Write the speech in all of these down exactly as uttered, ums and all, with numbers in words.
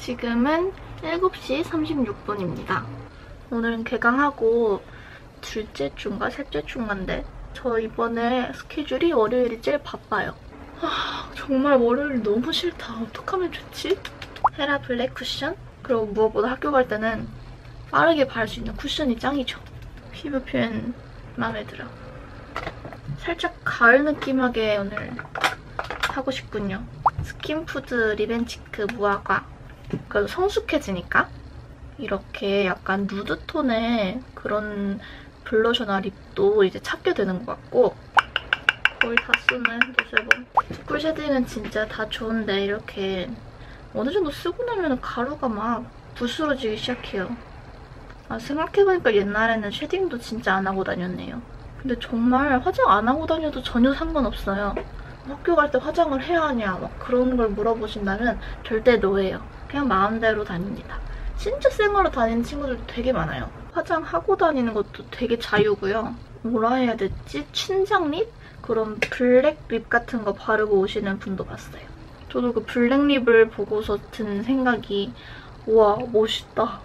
지금은 일곱 시 삼십육 분입니다. 오늘은 개강하고 둘째 주인가 셋째 주인가인데 저 이번에 스케줄이 월요일이 제일 바빠요. 아, 정말 월요일 너무 싫다. 어떡하면 좋지? 헤라 블랙 쿠션? 그리고 무엇보다 학교 갈 때는 빠르게 바를 수 있는 쿠션이 짱이죠. 피부 표현 마음에 들어. 살짝 가을 느낌하게 오늘 하고 싶군요. 스킨푸드 리벤치크 무화과. 그래도 성숙해지니까 이렇게 약간 누드톤의 그런 블러셔나 립도 이제 찾게 되는 것 같고 거의 다 쓰네, 노세범. 쿨 쉐딩은 진짜 다 좋은데 이렇게 어느 정도 쓰고 나면 가루가 막 부스러지기 시작해요. 아, 생각해보니까 옛날에는 쉐딩도 진짜 안 하고 다녔네요. 근데 정말 화장 안 하고 다녀도 전혀 상관없어요. 학교 갈 때 화장을 해야 하냐 막 그런 걸 물어보신다면 절대 노예요. 그냥 마음대로 다닙니다. 진짜 생얼로 다니는 친구들도 되게 많아요. 화장하고 다니는 것도 되게 자유고요. 뭐라 해야 됐지? 춘장립? 그런 블랙립 같은 거 바르고 오시는 분도 봤어요. 저도 그 블랙립을 보고서 든 생각이 우와 멋있다.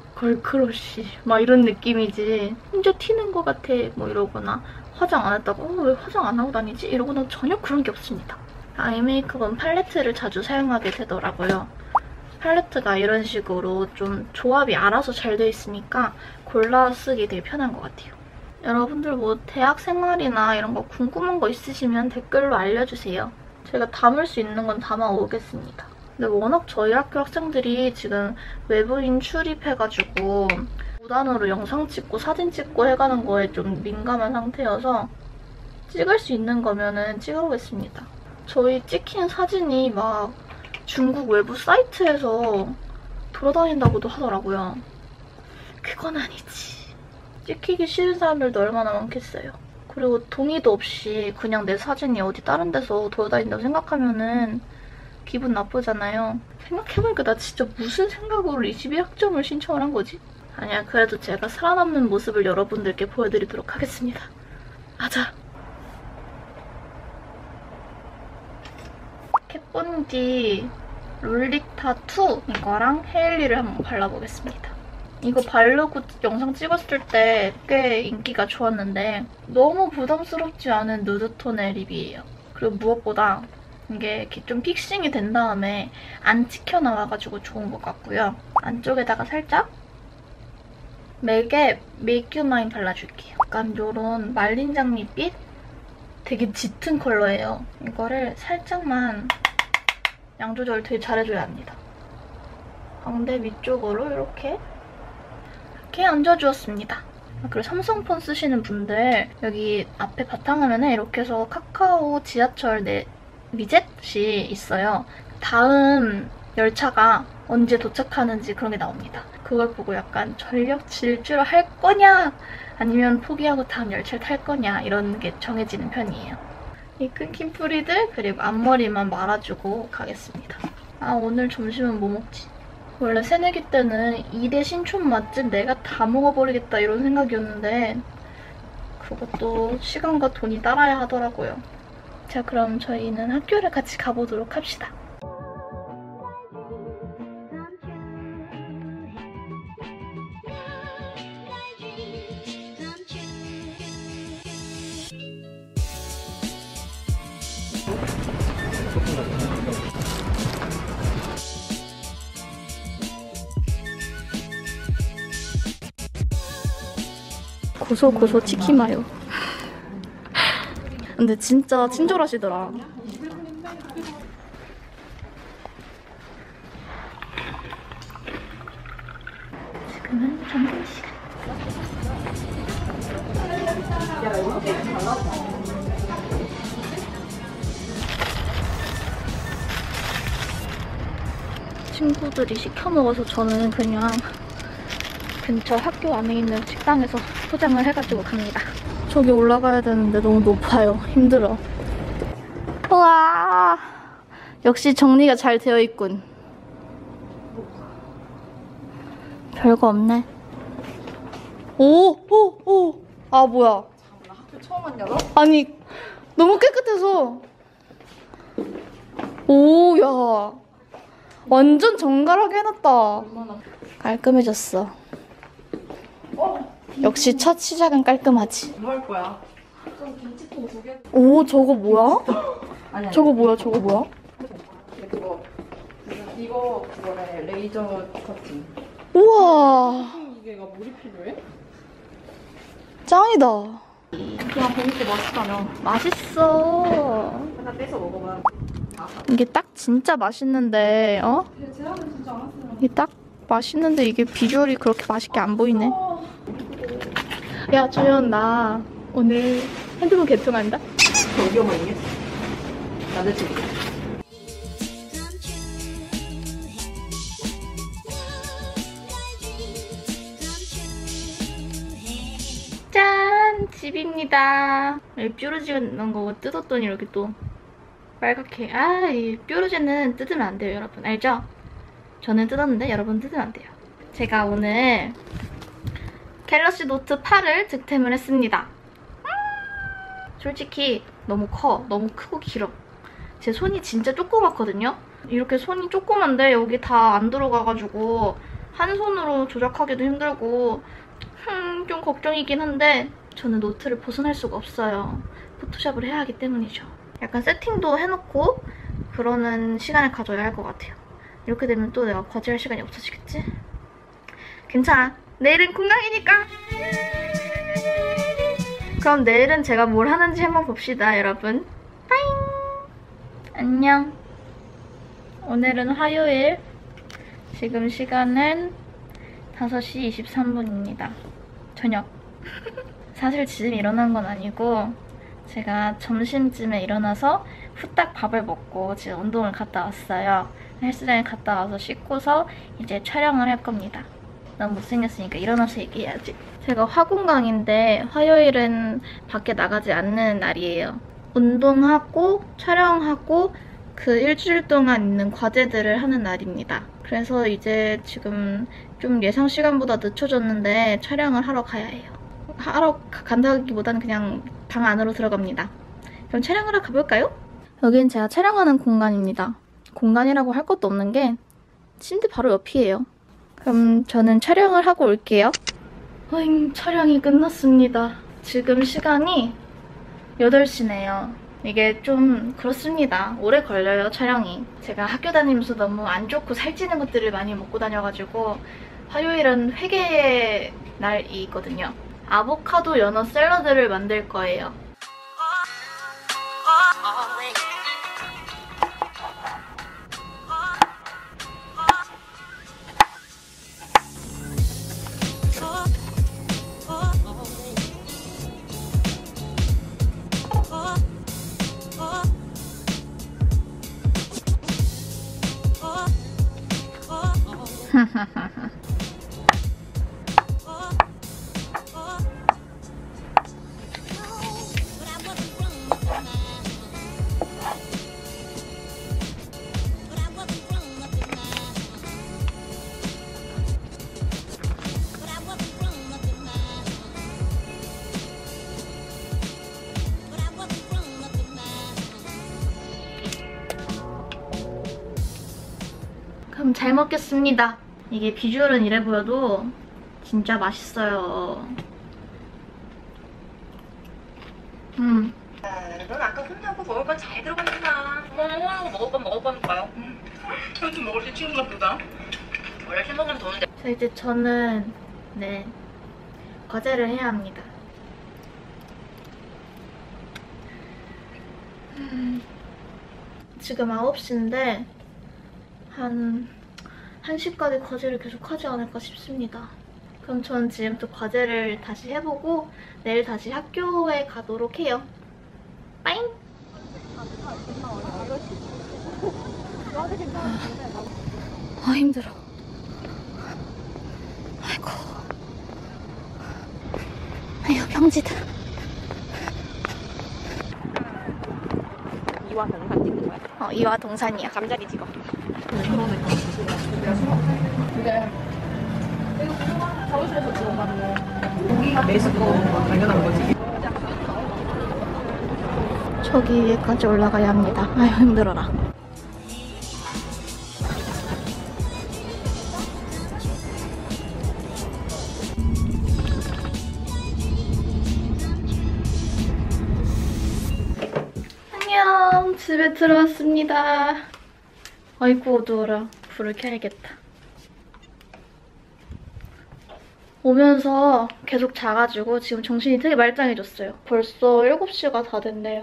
걸크러쉬 막 이런 느낌이지 진짜 튀는 것 같아 뭐 이러거나 화장 안 했다고 어, 왜 화장 안 하고 다니지? 이러고는 전혀 그런 게 없습니다. 아이 메이크업은 팔레트를 자주 사용하게 되더라고요. 팔레트가 이런 식으로 좀 조합이 알아서 잘 돼 있으니까 골라 쓰기 되게 편한 것 같아요. 여러분들 뭐 대학 생활이나 이런 거 궁금한 거 있으시면 댓글로 알려주세요. 제가 담을 수 있는 건 담아 오겠습니다. 근데 워낙 저희 학교 학생들이 지금 외부인 출입해가지고 무단으로 영상 찍고 사진 찍고 해가는 거에 좀 민감한 상태여서 찍을 수 있는 거면은 찍어보겠습니다. 저희 찍힌 사진이 막 중국 외부 사이트에서 돌아다닌다고도 하더라고요. 그건 아니지. 찍히기 싫은 사람들도 얼마나 많겠어요. 그리고 동의도 없이 그냥 내 사진이 어디 다른 데서 돌아다닌다고 생각하면은 기분 나쁘잖아요. 생각해보니까 나 진짜 무슨 생각으로 이십일 학점을 신청을 한 거지? 아니야, 그래도 제가 살아남는 모습을 여러분들께 보여드리도록 하겠습니다. 맞아. 캣본디 롤리타 투 이거랑 헤일리를 한번 발라보겠습니다. 이거 바르고 영상 찍었을 때 꽤 인기가 좋았는데 너무 부담스럽지 않은 누드톤의 립이에요. 그리고 무엇보다 이게 이렇게 좀 픽싱이 된 다음에 안 찍혀나와가지고 좋은 것 같고요. 안쪽에다가 살짝 맥의 Make You Mine 발라줄게요. 약간 요런 말린 장미빛? 되게 짙은 컬러예요. 이거를 살짝만 양 조절 되게 잘해줘야 합니다. 광대 위쪽으로 이렇게 이렇게 얹어주었습니다. 그리고 삼성폰 쓰시는 분들 여기 앞에 바탕화면에 이렇게 해서 카카오 지하철 내 위젯이 있어요. 다음 열차가 언제 도착하는지 그런 게 나옵니다. 그걸 보고 약간 전력 질주를 할 거냐 아니면 포기하고 다음 열차를 탈 거냐 이런 게 정해지는 편이에요. 이 끊긴 뿌리들 그리고 앞머리만 말아주고 가겠습니다. 아, 오늘 점심은 뭐 먹지? 원래 새내기 때는 이 대 신촌 맛집 내가 다 먹어버리겠다 이런 생각이었는데 그것도 시간과 돈이 따라야 하더라고요. 자, 그럼 저희는 학교를 같이 가보도록 합시다. 고소 고소 치킨 마요. 근데 진짜 친절하시더라. 지금은 점심시간. 친구들이 시켜 먹어서 저는 그냥 근처 학교 안에 있는 식당에서 포장을 해가지고 갑니다. 저기 올라가야 되는데 너무 높아요. 힘들어. 우와, 역시 정리가 잘 되어 있군. 별거 없네. 오! 오! 오! 아, 뭐야. 학교 처음 왔냐고? 아니, 너무 깨끗해서. 오, 야. 완전 정갈하게 해놨다. 깔끔해졌어. 역시 첫 시작은 깔끔하지. 뭐 할 거야? 좀 김치통 두 개. 오, 저거 뭐야? 아니, 아니. 저거 뭐야? 저거 뭐야? 그거 이거 그거래 레이저 커팅. 우와, 이게가 물이 필요해? 짱이다. 그냥 고기도 맛있다며. 맛있어. 하나 뺏어 먹어봐. 이게 딱 진짜 맛있는데, 어? 제안은 진짜 안 했어요. 이게 딱 맛있는데 이게 비주얼이 그렇게 맛있게 안 보이네. 야, 조연, 나 오늘 핸드폰 개통한다? 어디 어머니? 남자친구. 짠! 집입니다. 이 뾰루지 넣은 거 뜯었더니 이렇게 또 빨갛게. 아, 이 뾰루지는 뜯으면 안 돼요, 여러분. 알죠? 저는 뜯었는데 여러분 뜯으면 안 돼요. 제가 오늘 갤럭시 노트 팔을 득템을 했습니다. 솔직히 너무 커. 너무 크고 길어. 제 손이 진짜 조그맣거든요? 이렇게 손이 조그만데 여기 다 안 들어가가지고 한 손으로 조작하기도 힘들고 음, 좀 걱정이긴 한데 저는 노트를 벗어날 수가 없어요. 포토샵을 해야 하기 때문이죠. 약간 세팅도 해놓고 그러는 시간을 가져야 할 것 같아요. 이렇게 되면 또 내가 과제할 시간이 없어지겠지? 괜찮아. 내일은 공강이니까! 그럼 내일은 제가 뭘 하는지 한번 봅시다, 여러분. 빠잉! 안녕. 오늘은 화요일. 지금 시간은 다섯 시 이십삼 분입니다. 저녁. 사실 지금 일어난 건 아니고 제가 점심쯤에 일어나서 후딱 밥을 먹고 지금 운동을 갔다 왔어요. 헬스장에 갔다 와서 씻고서 이제 촬영을 할 겁니다. 너무 못생겼으니까 일어나서 얘기해야지. 제가 화공강인데 화요일은 밖에 나가지 않는 날이에요. 운동하고 촬영하고 그 일주일 동안 있는 과제들을 하는 날입니다. 그래서 이제 지금 좀 예상 시간보다 늦춰졌는데 촬영을 하러 가야 해요. 하러 간다기보다는 그냥 방 안으로 들어갑니다. 그럼 촬영하러 가볼까요? 여긴 제가 촬영하는 공간입니다. 공간이라고 할 것도 없는 게 침대 바로 옆이에요. 그럼 저는 촬영을 하고 올게요. 어잉, 촬영이 끝났습니다. 지금 시간이 여덟 시네요. 이게 좀 그렇습니다. 오래 걸려요, 촬영이. 제가 학교 다니면서 너무 안 좋고 살찌는 것들을 많이 먹고 다녀가지고 화요일은 회개의 날이거든요. 아보카도 연어 샐러드를 만들 거예요. 그럼 잘 먹겠습니다. 이게 비주얼은 이래 보여도 진짜 맛있어요. 음. 넌 아까 혼자고 먹을 건 잘 들어가는구나. 어, 먹을 건 먹어보니까요. 현수 먹을 때 친구가 보다. 원래 술 먹으면 도는데. 자, 이제 저는 네 과제를 해야 합니다. 음, 지금 아홉 시인데 한 한 시까지 과제를 계속 하지 않을까 싶습니다. 그럼 저는 지금 또 과제를 다시 해보고 내일 다시 학교에 가도록 해요. 빠잉! 아, 힘들어. 아이고. 아이고, 평지다. 이와 동산 찍는 거야? 어, 이와 동산이야. 잠자리 찍어. 네. 서울시에서 들어가면 고기가 매수도 당연한 거지. 저기까지 올라가야 합니다. 아유, 힘들어라. 집에 들어왔습니다. 아이고 어두워라. 불을 켜야겠다. 오면서 계속 자가지고 지금 정신이 되게 말짱해졌어요. 벌써 일곱 시가 다 됐네요.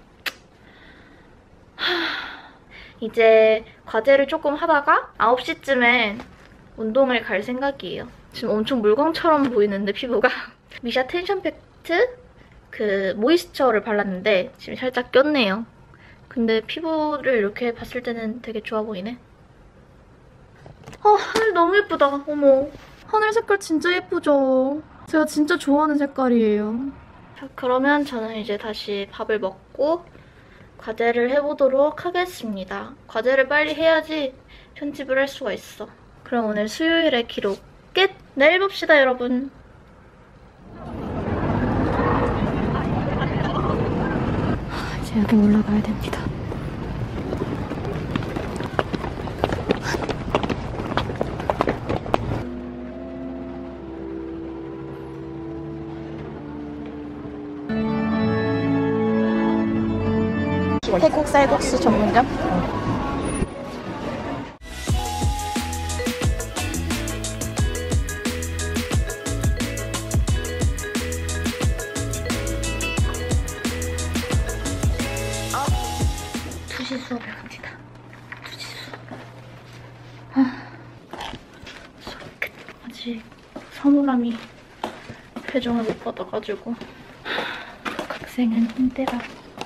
이제 과제를 조금 하다가 아홉 시쯤엔 운동을 갈 생각이에요. 지금 엄청 물광처럼 보이는데 피부가 미샤 텐션 팩트 그 모이스처를 발랐는데 지금 살짝 꼈네요. 근데 피부를 이렇게 봤을 때는 되게 좋아 보이네. 아, 하늘 너무 예쁘다. 어머. 하늘 색깔 진짜 예쁘죠? 제가 진짜 좋아하는 색깔이에요. 자, 그러면 저는 이제 다시 밥을 먹고 과제를 해보도록 하겠습니다. 과제를 빨리 해야지 편집을 할 수가 있어. 그럼 오늘 수요일의 기록 끝! 내일 봅시다, 여러분. 이제 여기 올라가야 됩니다. 태국 쌀국수 전문점? 두 시 수업에 갑니다. 두 시 수업. 아, 수업 끝. 아직 사물함이 배정을 못 받아가지고 학생은 힘들어.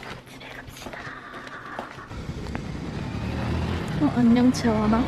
어, 안녕 재원아.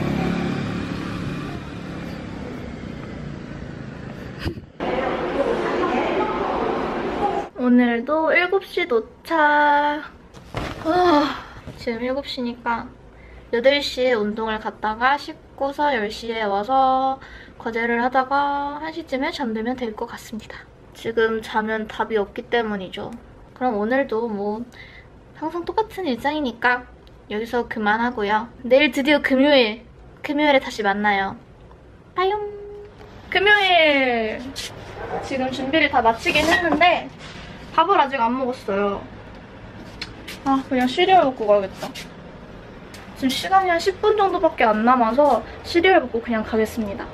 오늘도 일곱 시 도착. 아, 지금 일곱 시니까 여덟 시에 운동을 갔다가 씻고서 열 시에 와서 과제를 하다가 한 시쯤에 잠들면 될 것 같습니다. 지금 자면 답이 없기 때문이죠. 그럼 오늘도 뭐 항상 똑같은 일상이니까 여기서 그만하고요. 내일 드디어 금요일! 금요일에 다시 만나요. 빠용! 금요일! 지금 준비를 다 마치긴 했는데 밥을 아직 안 먹었어요. 아, 그냥 시리얼 먹고 가야겠다. 지금 시간이 한 십 분 정도밖에 안 남아서 시리얼 먹고 그냥 가겠습니다.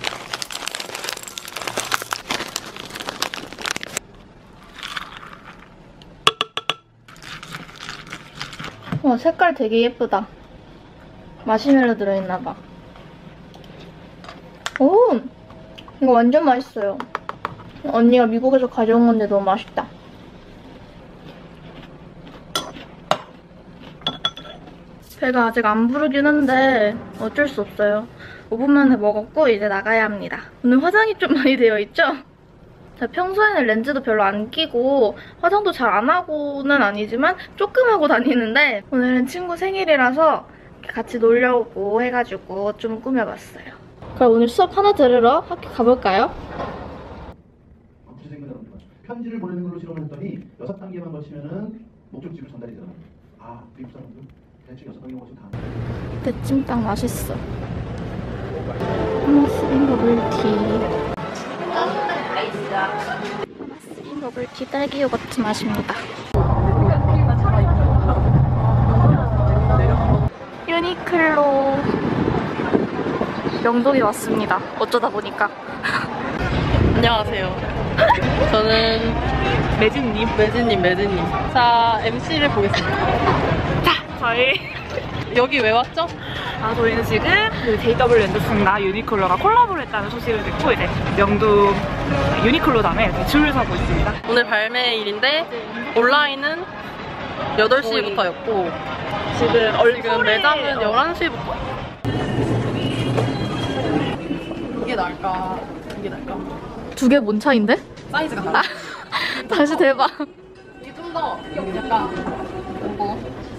와, 색깔 되게 예쁘다. 마시멜로 들어있나봐. 오! 이거 완전 맛있어요. 언니가 미국에서 가져온 건데 너무 맛있다. 배가 아직 안 부르긴 한데 어쩔 수 없어요. 오 분 만에 먹었고 이제 나가야 합니다. 오늘 화장이 좀 많이 되어 있죠? 제가 평소에는 렌즈도 별로 안 끼고 화장도 잘 안 하고는 아니지만 조금 하고 다니는데 오늘은 친구 생일이라서 같이 놀려고 해가지고 좀 꾸며봤어요. 그럼 오늘 수업 하나 들으러 학교 가볼까요? 편지를 보내는 걸로 실험을 했더니 여섯 단계만 거치면은 목적지로 전달이 되더라고요. 아, 미국 사람들 대충 여섯 단계 거치면 다. 내 찜닭 맛있어. 하마스린 버블티. 하마스린 버블티 딸기 요거트 맛입니다. 유니클로 명동에 왔습니다. 어쩌다 보니까. 안녕하세요. 저는 매진님, 매진님, 매진님. 자, 엠씨를 보겠습니다. 자, 저희 여기 왜 왔죠? 아, 저희는 지금 그 제이더블유 앤더슨과 유니클로가 콜라보를 했다는 소식을 듣고 이제 명동 유니클로담에 줄을 서고 있습니다. 오늘 발매일인데 온라인은 여덟 시부터였고 지금 얼 지금 매장은 열한 시부터. 이게 나을까? 이게 나을까? 두 개 뭔 차인데? 사이즈가 달라. 다시 대박. 이게 좀 더 약간 오버.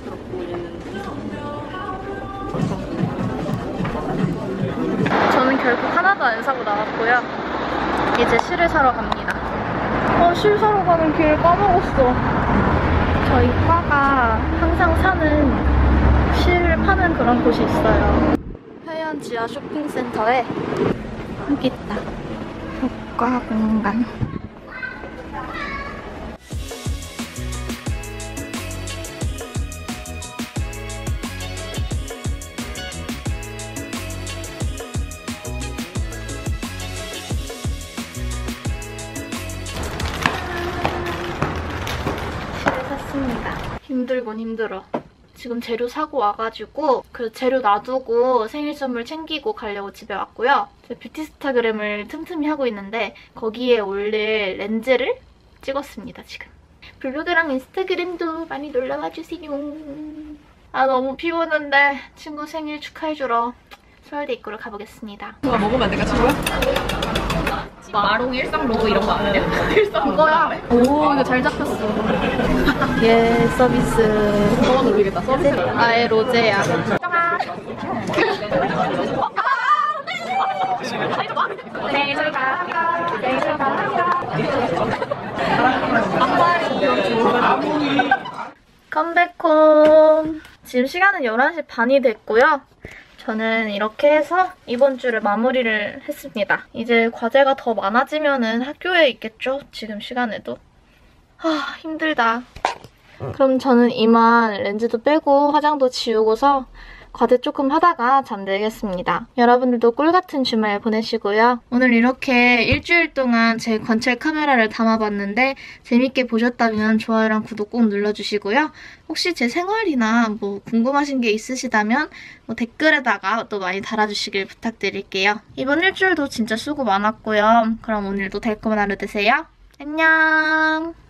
저는 결국 하나도 안 사고 나왔고요. 이제 실을 사러 갑니다. 어, 실 사러 가는 길 까먹었어. 저희 과가 항상 사는 실을 파는 그런 곳이 있어요. 회원 지하 쇼핑센터에 여기 있다. 복과 공간. 힘들군 힘들어. 지금 재료 사고 와가지고 그 재료 놔두고 생일 선물 챙기고 가려고 집에 왔고요. 제 뷰티스타그램을 틈틈이 하고 있는데 거기에 올릴 렌즈를 찍었습니다, 지금. 블로그랑 인스타그램도 많이 놀러와주세요. 아, 너무 피곤한데 친구 생일 축하해주러 서울대 입구로 가보겠습니다. 누가 먹으면 안 될까, 친구야? 마롱 일상 로고 이런 거 아니야? 일상 이거야. 오, 이거 잘 잡혔어. 예, 서비스. 저거 놀리겠다, 서비스. 아예 로제야. 생일 축하합니다. 생일 축하합니다. 컴백홈. 지금 시간은 열한 시 반이 됐고요. 저는 이렇게 해서 이번 주를 마무리를 했습니다. 이제 과제가 더 많아지면은 학교에 있겠죠? 지금 시간에도. 하, 힘들다. 그럼 저는 이만 렌즈도 빼고 화장도 지우고서 과제 조금 하다가 잠들겠습니다. 여러분들도 꿀같은 주말 보내시고요. 오늘 이렇게 일주일 동안 제 관찰 카메라를 담아봤는데 재밌게 보셨다면 좋아요랑 구독 꼭 눌러주시고요. 혹시 제 생활이나 뭐 궁금하신 게 있으시다면 뭐 댓글에다가 또 많이 달아주시길 부탁드릴게요. 이번 일주일도 진짜 수고 많았고요. 그럼 오늘도 달콤한 하루 되세요. 안녕!